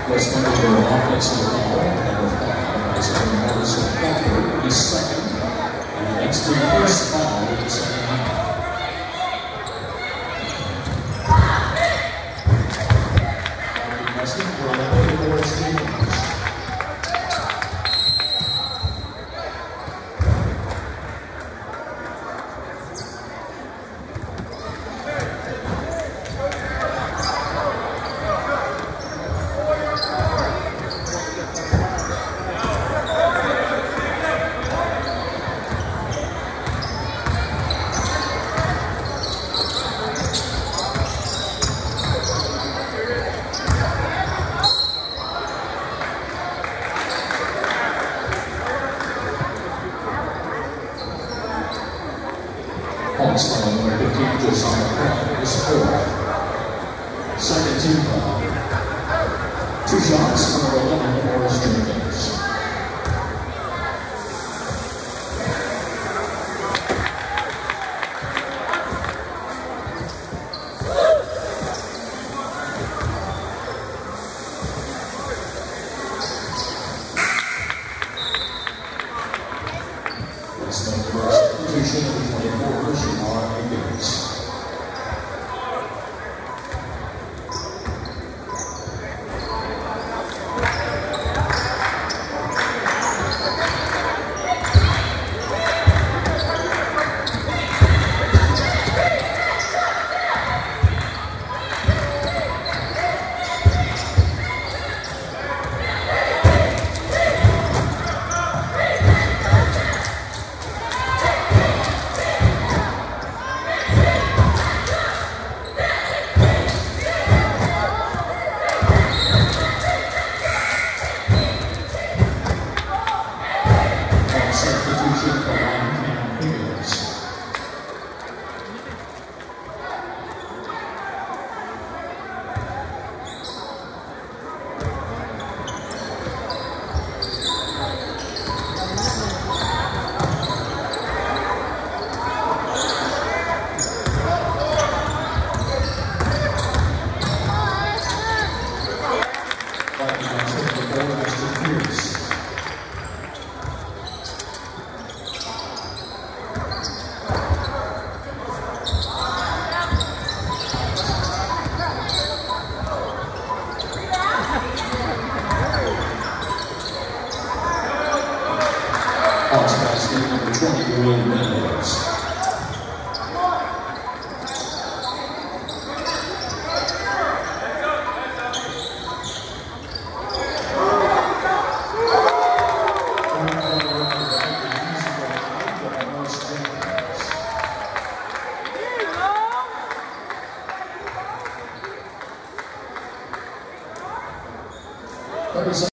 was number their offensive foul, number 5, is Morrison Parker, his second, and that's the first foul in the second half. Hawks number 15, Josiah Brown is 4. Second team foul. 2 shots, number 11, Morris Jenkins. That's number substitution of 24, Shamar Higgins. Hawks basket number 20, Will Meadows. Representing